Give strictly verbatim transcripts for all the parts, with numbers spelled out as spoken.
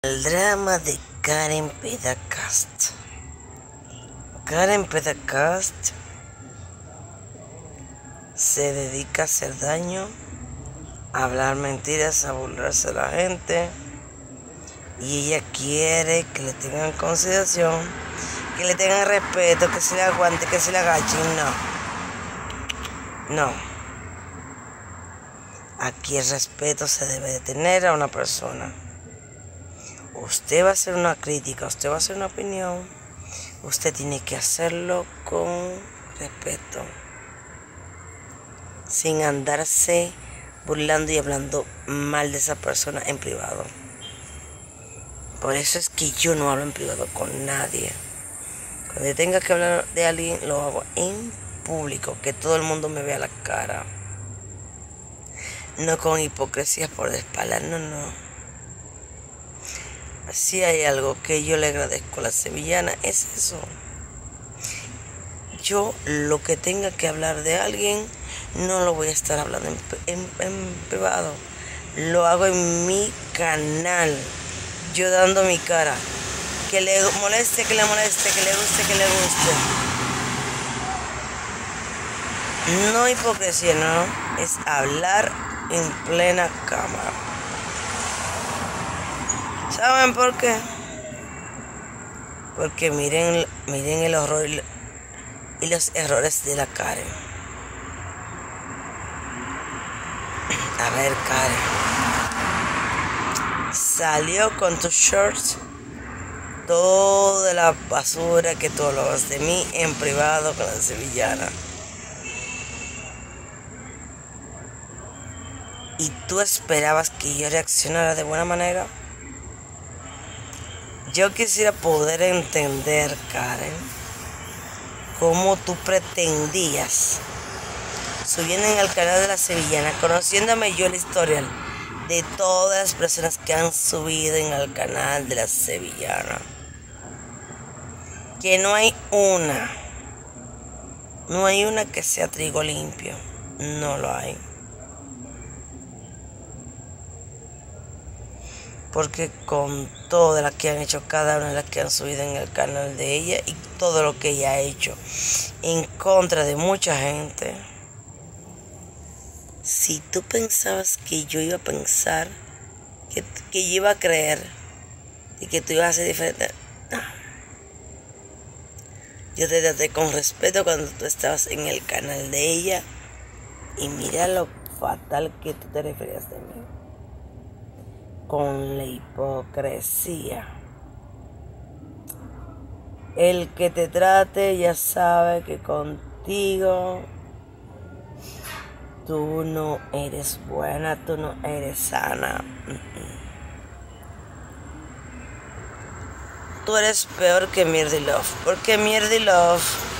El drama de Karen Pedacast. Karen Pedacast se dedica a hacer daño, a hablar mentiras, a burlarse de la gente, y ella quiere que le tengan consideración, que le tengan respeto, que se le aguante, que se le agachen. No, no. Aquí el respeto se debe de tener a una persona. Usted va a hacer una crítica, usted va a hacer una opinión, usted tiene que hacerlo con respeto, sin andarse burlando y hablando mal de esa persona en privado. Por eso es que yo no hablo en privado con nadie. Cuando yo tenga que hablar de alguien, lo hago en público, que todo el mundo me vea la cara. No con hipocresía por la espalda, no, no. Si hay algo que yo le agradezco a la sevillana, es eso. Yo lo que tenga que hablar de alguien, no lo voy a estar hablando en, en, en privado. Lo hago en mi canal, yo dando mi cara. Que le moleste, que le moleste, que le guste, que le guste. No hipocresía, no. Es hablar en plena cámara. ¿Saben por qué? Porque miren, miren el horror y los errores de la Karen. A ver, Karen. Salió con tus shorts toda la basura que tú hablabas de mí en privado con la sevillana. ¿Y tú esperabas que yo reaccionara de buena manera? Yo quisiera poder entender, Karen, cómo tú pretendías, subiendo en el canal de la sevillana, conociéndome yo el historial de todas las personas que han subido en el canal de la sevillana, que no hay una, no hay una que sea trigo limpio, no lo hay. Porque con todas las que han hecho, cada una de las que han subido en el canal de ella, y todo lo que ella ha hecho en contra de mucha gente, si tú pensabas que yo iba a pensar, que, que yo iba a creer, y que tú ibas a ser diferente, no. Yo te traté con respeto cuando tú estabas en el canal de ella, y mira lo fatal que tú te referías de mí. Con la hipocresía. El que te trate ya sabe que contigo tú no eres buena, tú no eres sana. Tú eres peor que Mirdy Love, porque Mirdy Love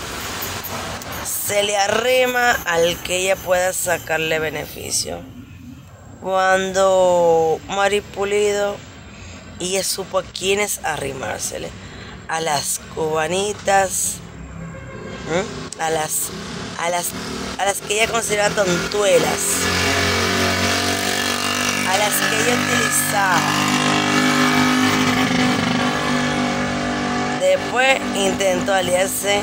se le arrima al que ella pueda sacarle beneficio. Cuando Mari Pulido, ella supo a quiénes arrimársele, a las cubanitas, ¿eh? a las a las a las que ella consideraba tontuelas, a las que ella utilizaba. Después intentó aliarse,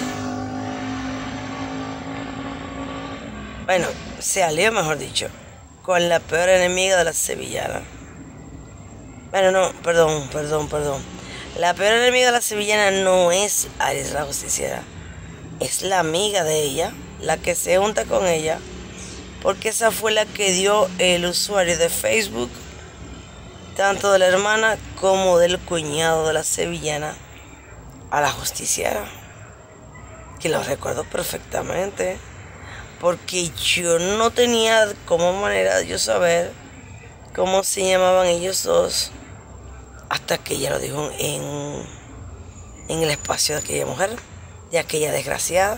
bueno, se alió, mejor dicho, con la peor enemiga de la sevillana. Bueno, no, perdón, perdón, perdón. La peor enemiga de la sevillana no es Aries la justiciera. Es la amiga de ella, la que se junta con ella, porque esa fue la que dio el usuario de Facebook, tanto de la hermana como del cuñado de la sevillana, a la justiciera. Que lo recuerdo perfectamente. Porque yo no tenía como manera de yo saber cómo se llamaban ellos dos, hasta que ella lo dijo en, en el espacio de aquella mujer, de aquella desgraciada.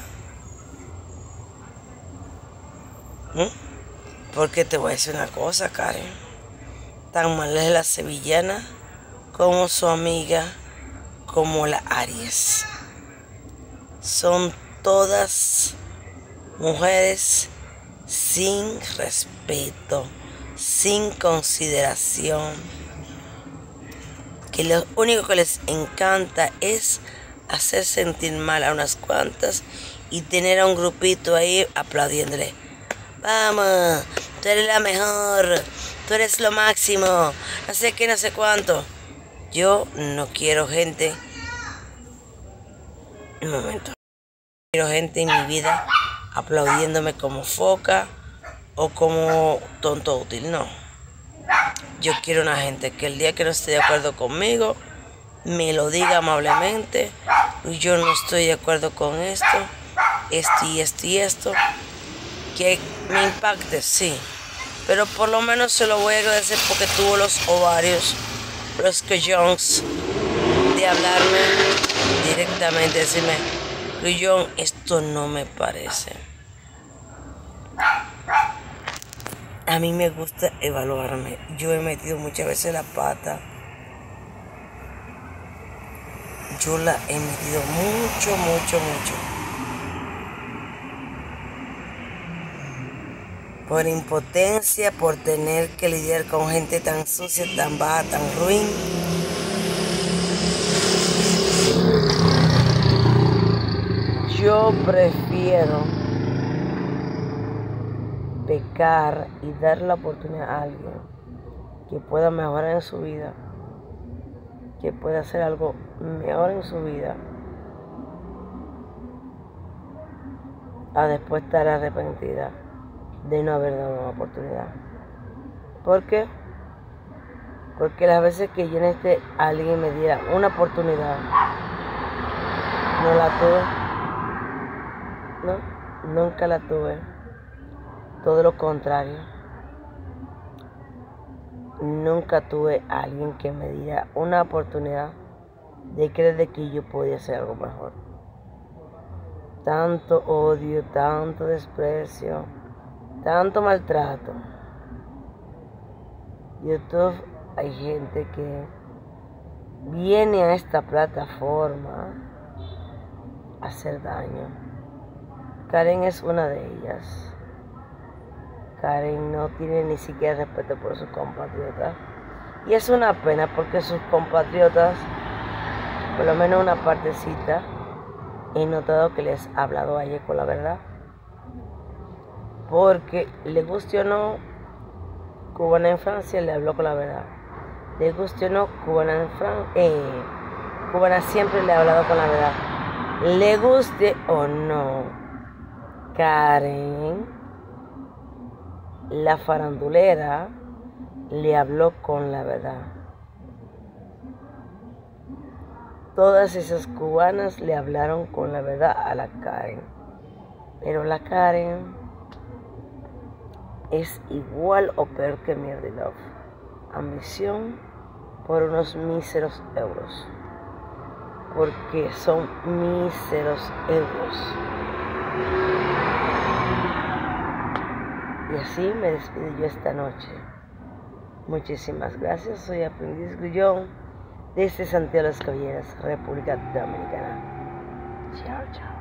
¿Mm? Porque te voy a decir una cosa, Karen. Tan mal es la sevillana como su amiga, como la Aries. Son todas mujeres sin respeto, sin consideración, que lo único que les encanta es hacer sentir mal a unas cuantas y tener a un grupito ahí aplaudiéndole. Vamos, tú eres la mejor, tú eres lo máximo, no sé qué, no sé cuánto. Yo no quiero gente, un momento, no quiero gente en mi vida aplaudiéndome como foca o como tonto útil, no. Yo quiero una gente que el día que no esté de acuerdo conmigo, me lo diga amablemente. Yo no estoy de acuerdo con esto, esto y esto y esto. Que me impacte, sí. Pero por lo menos se lo voy a agradecer porque tuvo los ovarios, los cojones, de hablarme directamente, decirme, Grullón, esto no me parece. A mí me gusta evaluarme. Yo he metido muchas veces la pata. Yo la he metido mucho, mucho, mucho. Por impotencia, por tener que lidiar con gente tan sucia, tan baja, tan ruin. Yo prefiero pecar y dar la oportunidad a alguien que pueda mejorar en su vida, que pueda hacer algo mejor en su vida, a después estar arrepentida de no haber dado una oportunidad. ¿Por qué? Porque las veces que yo necesité a alguien me diera una oportunidad, no la tuve. No, nunca la tuve. Todo lo contrario. Nunca tuve a alguien que me diera una oportunidad de creer de que yo podía hacer algo mejor. Tanto odio, tanto desprecio, tanto maltrato. YouTube, hay gente que viene a esta plataforma a hacer daño. Karen es una de ellas. Karen no tiene ni siquiera respeto por sus compatriotas. Y es una pena porque sus compatriotas, por lo menos una partecita, he notado que les ha hablado a ella con la verdad. Porque le guste o no, Cubana en Francia le habló con la verdad. Le guste o no, Cubana en Francia, eh, Cubana siempre le ha hablado con la verdad. Le guste o no, Karen, la farandulera, le habló con la verdad. Todas esas cubanas le hablaron con la verdad a la Karen. Pero la Karen es igual o peor que Mierda Love. Ambición por unos míseros euros. Porque son míseros euros. Y así me despido yo esta noche. Muchísimas gracias. Soy Aprendiz Grullón desde Santiago de las Caballeras, República Dominicana. Chao, chao.